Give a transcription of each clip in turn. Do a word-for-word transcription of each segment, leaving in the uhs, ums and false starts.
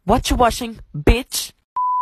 What you washing, bitch?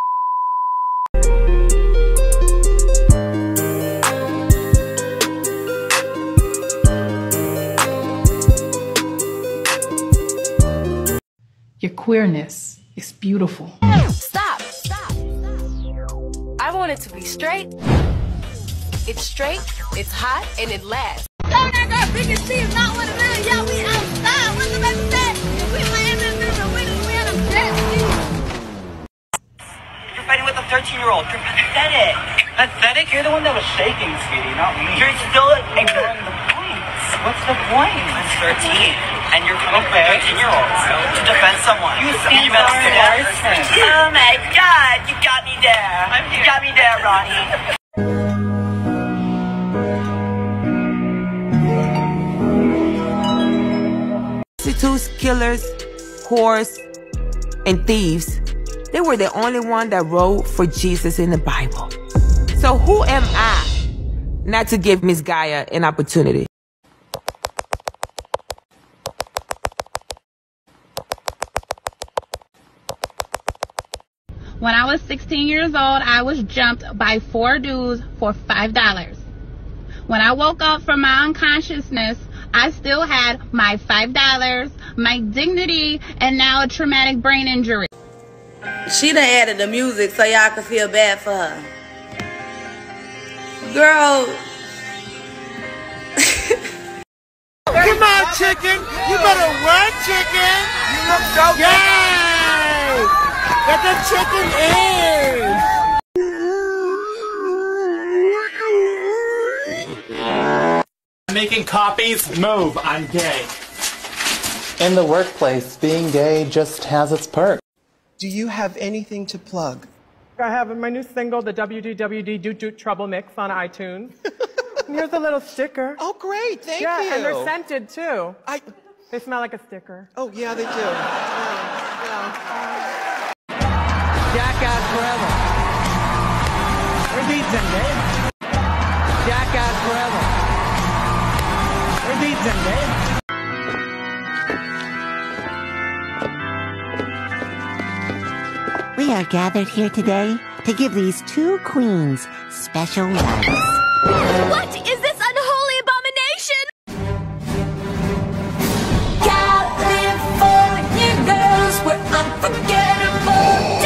Your queerness is beautiful. Stop, stop, stop. I want it to be straight. It's straight, it's hot, and it lasts. So that girl biggest C is not one of them. Y'all, we outside. What's the baby say? We Miami, we we on a jet ski. You're fighting with a thirteen-year-old. You're pathetic. Pathetic? You're the one that was shaking, sweetie, not me. You're still ignoring the points. What's the point? I'm thirteen, and you're coming okay. for thirteen-year-olds to defend someone. You stand you better stand. Oh my God, you got me there. You got me there, Ronnie. Prostitutes, killers, whores, and thieves, they were the only one that wrote for Jesus in the Bible. So who am I not to give Miss Gaia an opportunity? When I was sixteen years old, I was jumped by four dudes for five dollars. When I woke up from my unconsciousness, I still had my five dollars, my dignity, and now a traumatic brain injury. She done added the music so y'all can feel bad for her. Girl. Come on, chicken. You better run, chicken. You look so good. Yay! Get the chicken in. Making copies, move, I'm gay. In the workplace, being gay just has its perks. Do you have anything to plug? I have my new single, the W D W D Doot Doot Trouble Mix on iTunes. And here's a little sticker. Oh, great, thank yeah, you. Yeah, and they're scented too. I... They smell like a sticker. Oh, yeah, they do. Yeah, yeah. Jackass forever. Repeat them, Dave. Jackass forever. Repeat them, Dave. We are gathered here today to give these two queens special loves. What is this unholy abomination? California girls were unforgettable.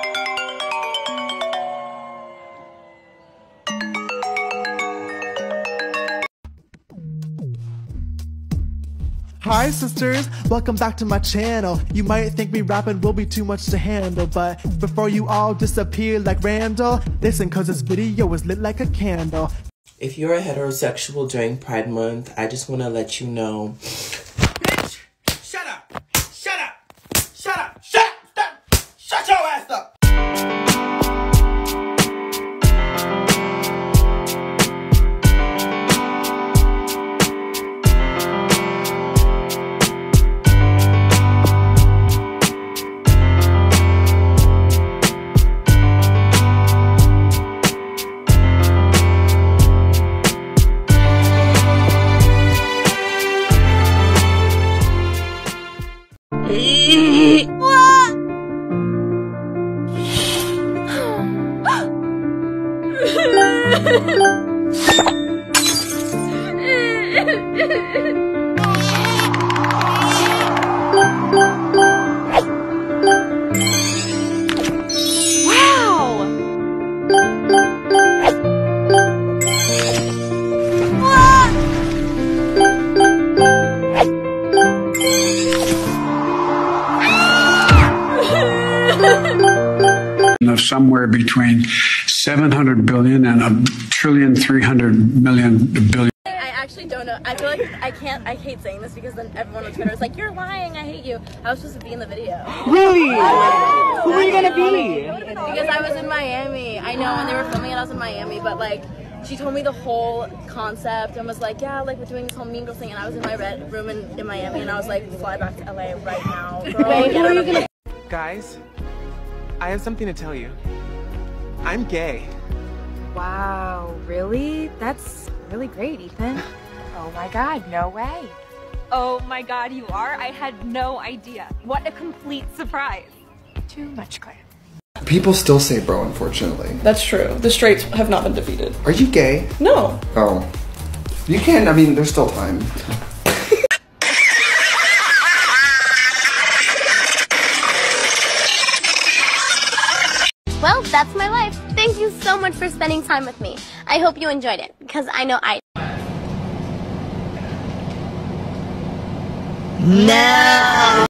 Hi sisters, welcome back to my channel. You might think me rapping will be too much to handle, but before you all disappear like Randall, listen cause this video is lit like a candle. If you're a heterosexual during Pride Month, I just want to let you know. Bitch! Shut up! Shut up! Shut up! Shut up! Stop! Shut your ass up! Of somewhere between seven hundred billion and a trillion three hundred million billion. I actually don't know. I feel like I can't. I hate saying this because then everyone on Twitter is like, "You're lying. I hate you." I was supposed to be in the video. Really? Who were you gonna be? Because I was in Miami. I know when they were filming it, I was in Miami, but like. She told me the whole concept and was like, yeah, like we're doing this whole Mean Girls thing, and I was in my red room in, in Miami, and I was like, fly back to L A right now. Girl, Wait, get who are out you of gonna? here. Guys, I have something to tell you. I'm gay. Wow, really? That's really great, Ethan. Oh my God, no way. Oh my God, you are? I had no idea. What a complete surprise. Too much Claire. People still say bro, unfortunately. That's true. The straights have not been defeated. Are you gay? No. Oh. You can, I mean, there's still time. Well, that's my life. Thank you so much for spending time with me. I hope you enjoyed it, because I know I No!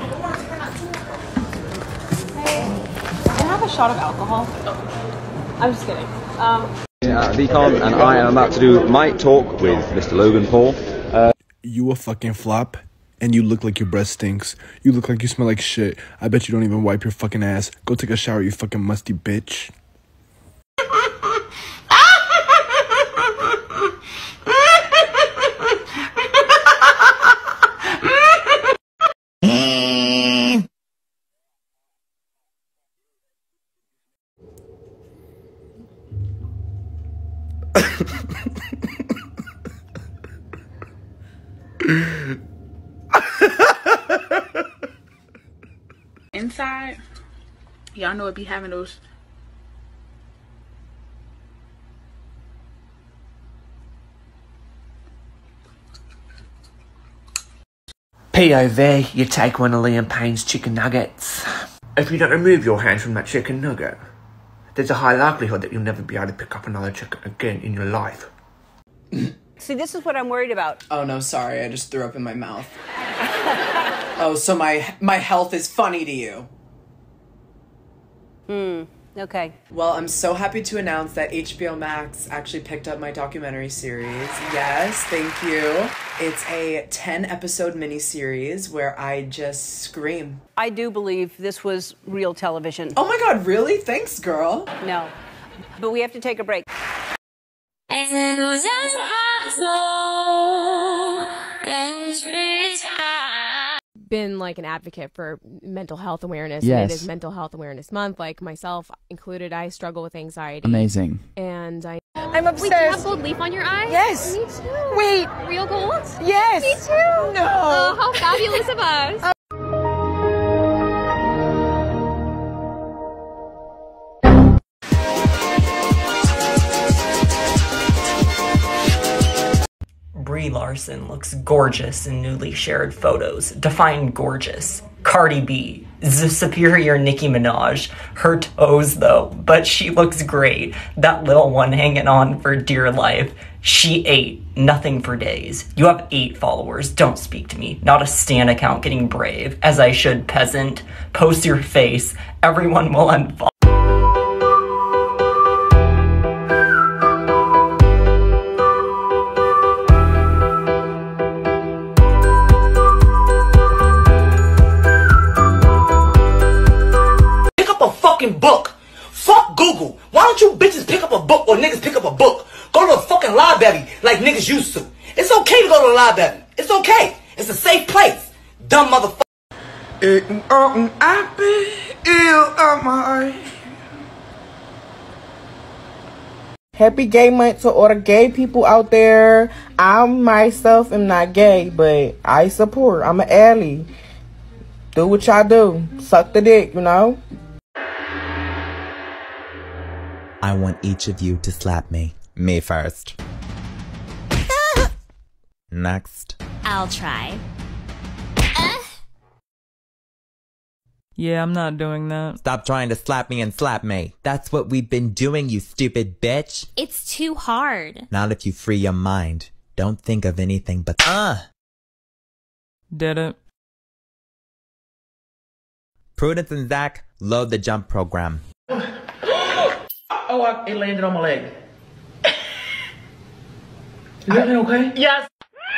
Can I have a shot of alcohol? I'm just kidding. Um, uh, Deacon, and I am about to do my talk with Mister Logan Paul. Uh, you a fucking flop, and you look like your breath stinks. You look like you smell like shit. I bet you don't even wipe your fucking ass. Go take a shower, you fucking musty bitch. Inside, y'all know it be having those P O V, you take one of Liam Payne's chicken nuggets. If you don't remove your hands from that chicken nugget, there's a high likelihood that you'll never be able to pick up another chicken again in your life. See, this is what I'm worried about. Oh no, sorry, I just threw up in my mouth. Oh, so my my health is funny to you. Hmm, okay. Well, I'm so happy to announce that H B O Max actually picked up my documentary series. Yes, thank you. It's a ten episode miniseries where I just scream. I do believe this was real television. Oh my god, really? Thanks, girl. No, but we have to take a break. Been like an advocate for mental health awareness. Yes. And it is Mental Health Awareness Month. Like myself included, I struggle with anxiety. Amazing. And I I'm obsessed. Wait, do you have gold leaf on your eye? Yes. Me too. Wait. Real gold? Yes. Me too. No. Oh, how fabulous of us. Uh Brie Larson looks gorgeous in newly shared photos. Define gorgeous. Cardi B, the superior Nicki Minaj. Her toes though, but she looks great. That little one hanging on for dear life. She ate nothing for days. You have eight followers, don't speak to me. Not a stan account getting brave, as I should, peasant. Post your face, everyone will unfollow. Book. Fuck Google. Why don't you bitches pick up a book or niggas pick up a book? Go to the fucking library like niggas used to. It's okay to go to the library. It's okay. It's a safe place. Dumb motherfucker. Happy Gay Month to all the gay people out there. I myself am not gay, but I support. I'm an ally. Do what y'all do. Suck the dick, you know? I want each of you to slap me. Me first. Next. I'll try. Yeah, I'm not doing that. Stop trying to slap me and slap me. That's what we've been doing, you stupid bitch. It's too hard. Not if you free your mind. Don't think of anything but uh. Did it. Prudence and Zach, load the jump program. Oh, I, it landed on my leg. Is everything okay? Yes.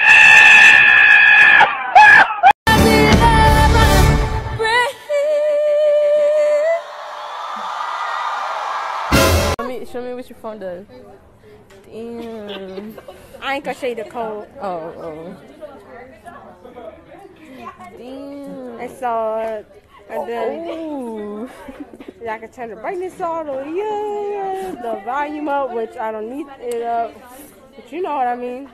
Show me, show me what your phone does. Damn. I ain't gonna show you the code. Oh, oh. Damn. I saw it. And then, ooh. I can turn the brightness on, or yeah, the volume up, which I don't need it up. But you know what I mean.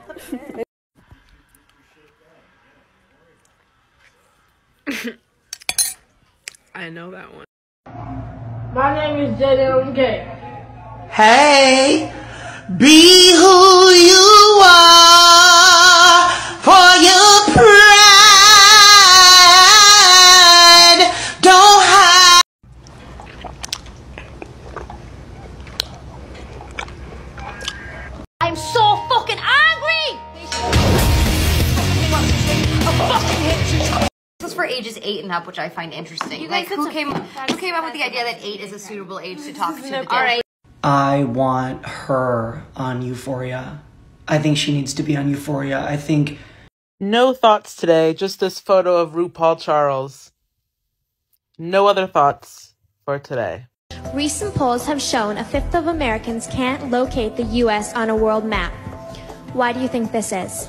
I know that one. My name is Jaden Gay. Hey, be who you are for your pride. Don't hide. I'm so fucking angry! This is for ages eight and up, which I find interesting. You Like, guys, who that's a- came that's- who came up with the idea that eight is a suitable age to talk to the All All right. I want her on Euphoria. I think she needs to be on Euphoria. I think... No thoughts today, just this photo of RuPaul Charles. No other thoughts for today. Recent polls have shown a fifth of Americans can't locate the U S on a world map. Why do you think this is?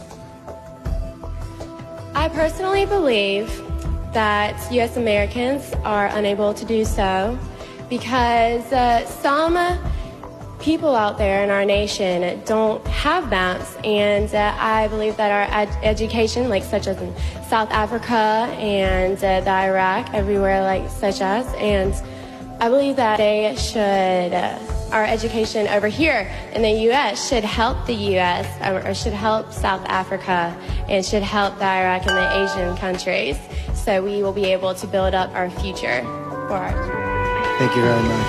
I personally believe that U S Americans are unable to do so because uh, some people out there in our nation don't have maps, and uh, I believe that our ed education, like such as in South Africa and uh, the Iraq, everywhere like such as, and I believe that they should, uh, our education over here in the U S should help the U S or, or should help South Africa and should help the Iraq and the Asian countries, so we will be able to build up our future for our Thank you very much.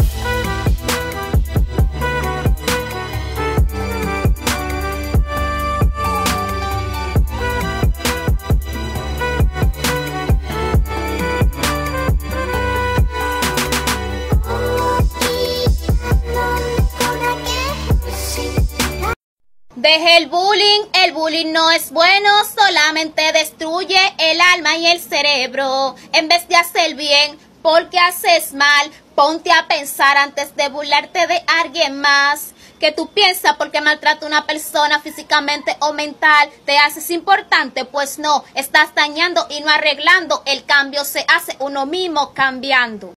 Deje el bullying, el bullying no es bueno, solamente destruye el alma y el cerebro. En vez de hacer bien, porque haces mal, ponte a pensar antes de burlarte de alguien más. Que tú piensas porque maltrata a una persona físicamente o mental, te haces importante, pues no, estás dañando y no arreglando. El cambio se hace uno mismo cambiando.